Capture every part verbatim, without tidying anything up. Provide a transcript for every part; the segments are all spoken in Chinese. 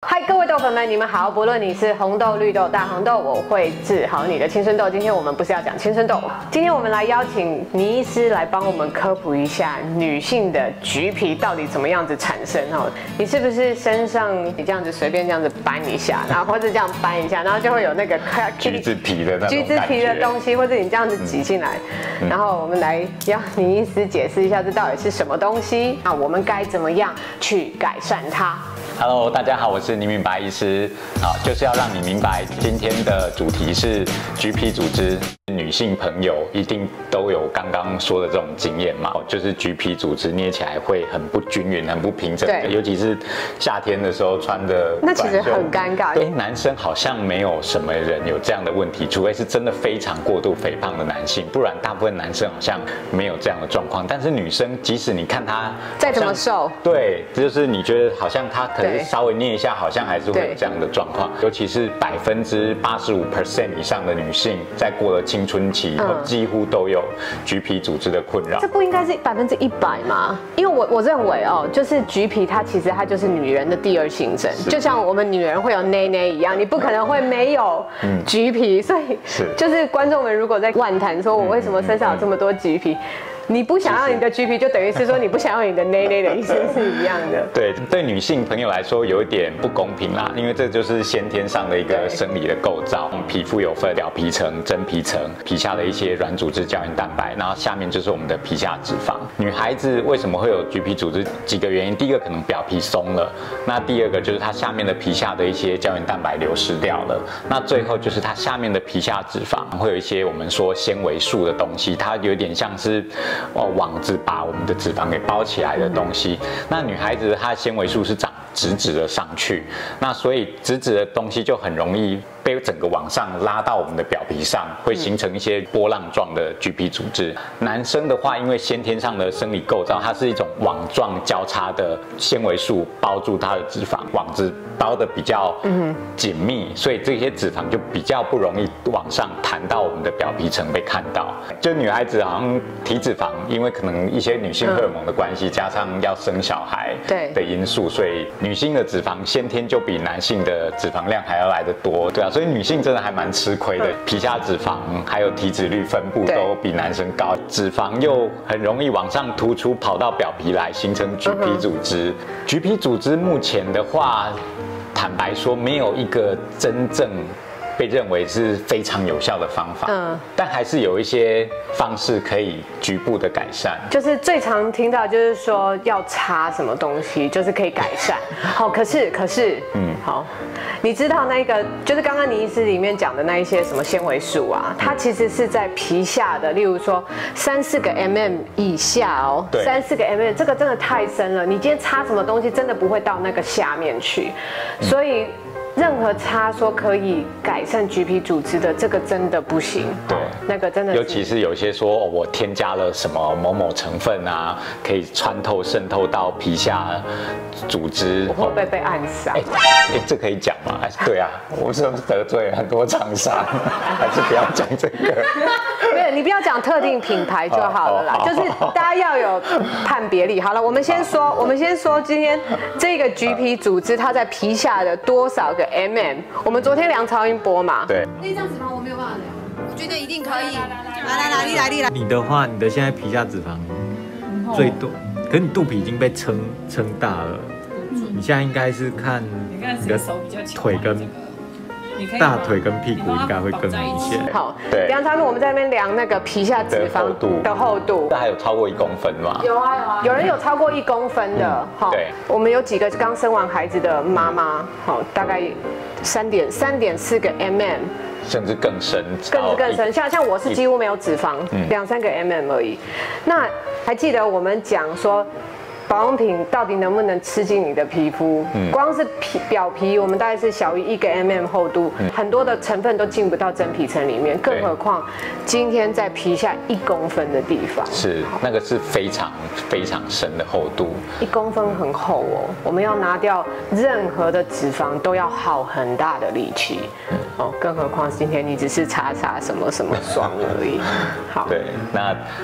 嗨，各位豆粉们，你们好！不论你是红豆、绿豆、大红豆，我会治好你的青春痘。今天我们不是要讲青春痘，今天我们来邀请倪医师来帮我们科普一下女性的橘皮到底怎么样子产生哦。你是不是身上你这样子随便这样子扳一下，然后或者这样扳一下，然后就会有那个橘子皮的那种橘子皮的东西，或者你这样子挤进来，嗯、然后我们来要倪医师解释一下这到底是什么东西，那我们该怎么样去改善它？ Hello， 大家好，我是倪明白医师。好，就是要让你明白，今天的主题是橘皮组织。女性朋友一定都有刚刚说的这种经验嘛，就是橘皮组织捏起来会很不均匀、很不平整。对，尤其是夏天的时候穿的， 那其实很尴尬。 对，男生好像没有什么人有这样的问题，除非是真的非常过度肥胖的男性，不然大部分男生好像没有这样的状况。但是女生，即使你看她再怎么瘦， 对，就是你觉得好像她可是稍微捏一下，好像还是会有这样的状况。尤其是百分之八十五 percent 以上的女性，在过了青春期以后，几乎都有橘皮组织的困扰。 这不应该是百分之一百吗？因为我我认为哦，就是橘皮它其实它就是女人的第二性征，就像我们女人会有内内一样，你不可能会没有橘皮。所以就是观众们如果在万谈说我为什么身上有这么多橘皮。 你不想要你的橘皮，就等于是说你不想要你的内内的意思是一样的。 对，对女性朋友来说有一点不公平啦，因为这就是先天上的一个生理的构造。皮肤有分表皮层、真皮层，皮下的一些软组织、胶原蛋白，然后下面就是我们的皮下脂肪。女孩子为什么会有橘皮组织？几个原因，第一个可能表皮松了，那第二个就是它下面的皮下的一些胶原蛋白流失掉了，那最后就是它下面的皮下脂肪会有一些我们说纤维素的东西，它有点像是。 哦，网子把我们的脂肪给包起来的东西。那女孩子她的纤维素是长直直的上去，那所以直直的东西就很容易被整个往上拉到我们的表皮上，会形成一些波浪状的橘皮组织。男生的话，因为先天上的生理构造，它是一种网状交叉的纤维素包住它的脂肪，网子包的比较紧密，所以这些脂肪就比较不容易往上弹到我们的表皮层被看到。就女孩子好像体脂肪。 因为可能一些女性荷尔蒙的关系，加上要生小孩的因素，所以女性的脂肪先天就比男性的脂肪量还要来得多，对啊，所以女性真的还蛮吃亏的。皮下脂肪还有体脂率分布都比男生高，脂肪又很容易往上突出，跑到表皮来形成橘皮组织。橘皮组织目前的话，坦白说没有一个真正。 被认为是非常有效的方法，嗯，但还是有一些方式可以局部的改善。 就是最常听到就是说要擦什么东西，就是可以改善。好，可是可是，嗯，好，你知道那个就是刚刚倪医师里面讲的那一些什么纤维素啊，它其实是在皮下的，例如说三四个 mm 以下哦，三四个 mm， 这个真的太深了。你今天擦什么东西，真的不会到那个下面去，所以。 任何擦说可以改善橘皮组织的，这个真的不行。对，那个真的。 尤其是有些说、哦、我添加了什么某某成分啊，可以穿透渗透到皮下组织。 我会不会被暗杀？ 哎、欸欸，这可以讲吗？还是对啊？我是不是得罪了很多厂商？还是不要讲这个？ 没有，你不要讲特定品牌就好了啦。哦、就是大家要有判别力。好了，我们先说，我们先说今天这个橘皮组织它在皮下的多少个 mm？ 我们昨天量超音波嘛。对。 那张脂肪我没有办法量，我觉得一定可以。来来来，你来你来。 你的话，你的现在皮下脂肪最多，可是你肚皮已经被撑撑大了。你现在应该是看你的腿跟。 大腿跟屁股应该会更明显。 好，量超音波我们在那边量那个皮下脂肪的厚度， 那还有超过一公分吗？ 有啊有啊，有人有超过一公分的。好，我们有几个刚生完孩子的妈妈，好，大概三点三点四个 mm， 甚至更深， 更更深。像像我是几乎没有脂肪，两三个 mm 而已。那还记得我们讲说。 保养品到底能不能吃进你的皮肤？嗯、光是皮表皮，我们大概是小于一个 mm 厚度，嗯、很多的成分都进不到真皮层里面，更何况今天在皮下一公分的地方，是那个是非常非常深的厚度， 一公分很厚哦。我们要拿掉任何的脂肪，都要耗很大的力气，嗯、哦，更何况今天你只是擦擦什么什么霜而已。好， 对，那。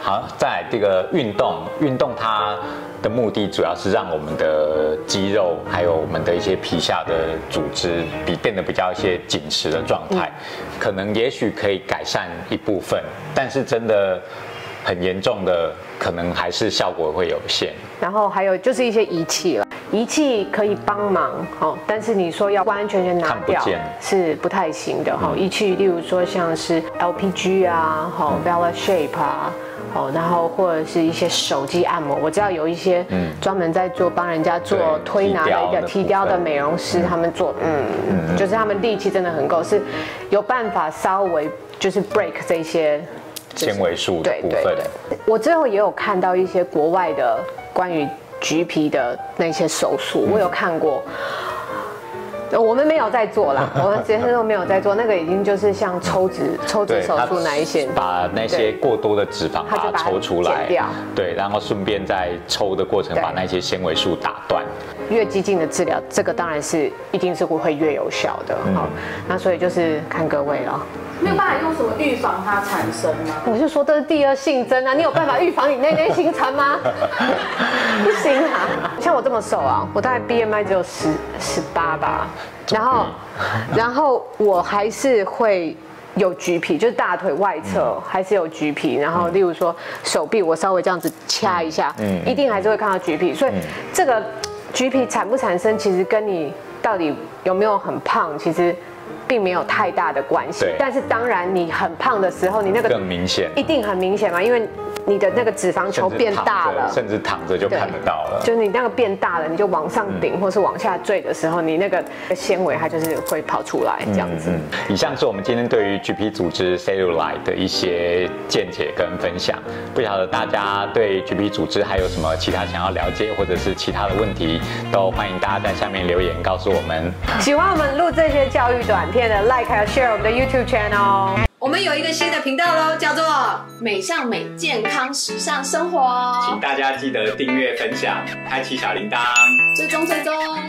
好，再来这个运动，运动它的目的主要是让我们的肌肉还有我们的一些皮下的组织比变得比较一些紧实的状态，嗯、可能也许可以改善一部分，但是真的很严重的，可能还是效果会有限。 然后还有就是一些仪器了。仪器可以帮忙哦，但是你说要完完全全拿掉是不太行的哈。仪器例如说像是 L P G 啊，好 Vela Shape 啊，哦，然后或者是一些手机按摩，我知道有一些专门在做帮人家做推拿的一个提雕的美容师，他们做嗯，就是他们力气真的很够，是有办法稍微就是 break 这些纤维素的部分。对对对，我最后也有看到一些国外的关于橘皮的那些手术，我有看过。我们没有在做啦，我们其实都没有在做，那个已经就是像抽脂、抽脂手术那一些， 把那些过多的脂肪把它抽出来，对，然后顺便在抽的过程把那些纤维素打断。 越激进的治疗，这个当然是一定是会越有效的。好，那所以就是看各位了。 没有办法用什么预防它产生吗？ 我就说这是第二性征啊，你有办法预防你内内形成吗？不行啊！像我这么瘦啊，我大概 B M I 只有十十八吧，然后然后我还是会有橘皮，就是大腿外侧还是有橘皮，然后例如说手臂我稍微这样子掐一下，嗯，一定还是会看到橘皮，所以这个橘皮产不产生，其实跟你到底有没有很胖，其实并没有太大的关系。但是当然，你很胖的时候，你那个更明显， 一定很明显嘛，因为你的那个脂肪球变大了， 甚至躺着就看得到了。 就是你那个变大了，你就往上顶或是往下坠的时候，你那个纤维它就是会跑出来这样子。嗯嗯、以上是我们今天对于橘皮组织 cellulite 的一些见解跟分享。不晓得大家对橘皮组织还有什么其他想要了解或者是其他的问题，都欢迎大家在下面留言告诉我们。 喜欢我们录这些教育短片的 ，like 还有 share 我们的 YouTube channel。 我们有一个新的频道喽，叫做美上美健康时尚生活， 请大家记得订阅、分享、开启小铃铛， 追踪追踪。